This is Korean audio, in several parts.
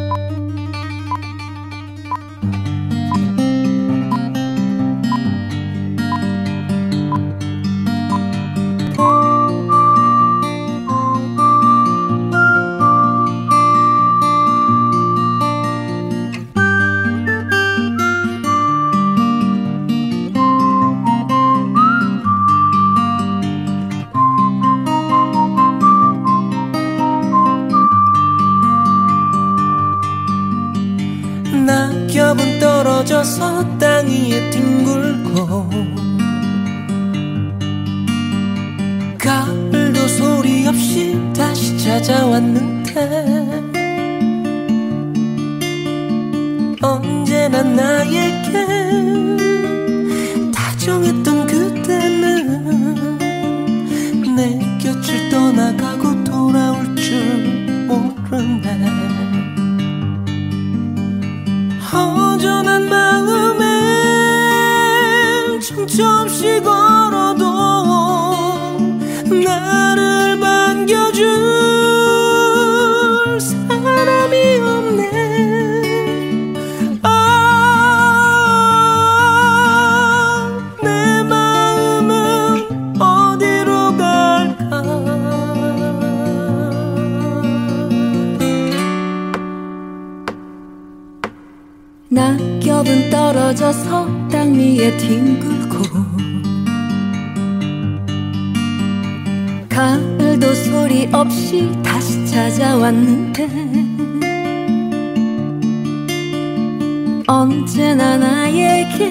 낙엽은 떨어져서 땅 위에 뒹굴고 가을도 소리 없이 다시 찾아왔는데 언제나 나에게 다정했던 그때는 내 곁을 떠나가고 돌아올 줄 모르네. 허전한 마음에 정처 없이 걸어도 나를 반겨줄 사람이 없네. 내 마음은 어디로 갈까. 낙엽은 떨어져서 땅 위에 뒹굴고 가을도 소리 없이 다시 찾아왔는데 언제나 나에게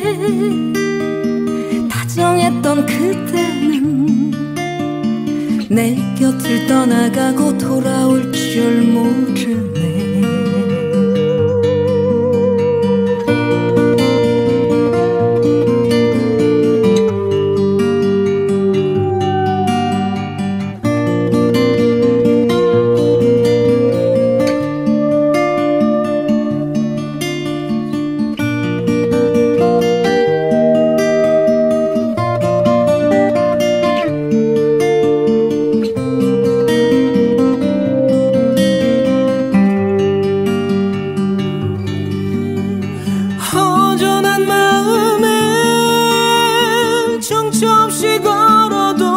다정했던 그때는 내 곁을 떠나가고 돌아올 줄 모르네. 허전한 마음에 정처 없이 걸어도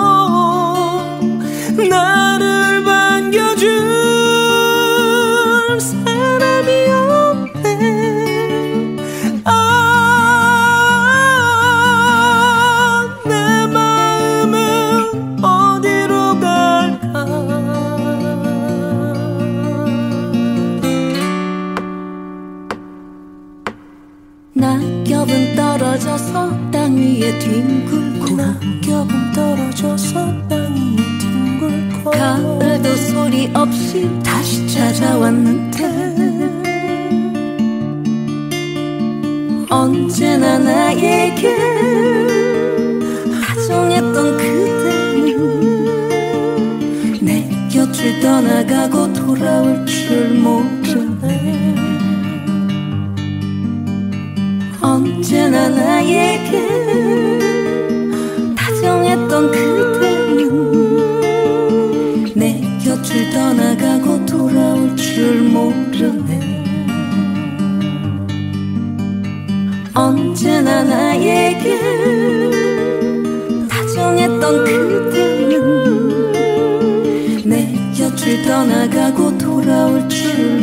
나를 반겨줄 사람이 없네. 내 마음은 어디로 갈까. 낙엽은 떨어져서 땅 위에 뒹굴고 낙엽은 떨어져서 땅 위에 뒹굴고 가을도 소리 없이 다시 찾아왔는데 언제나 나에게 다정했던 그때는 내 곁을 떠나가고 돌아올 줄 모르네. 언제나 나에게 다정했던 그때는 내 곁을 떠나가고 돌아올 줄 모르네. 언제나 나에게 다정했던 그때는 내 곁을 떠나가고 돌아올 줄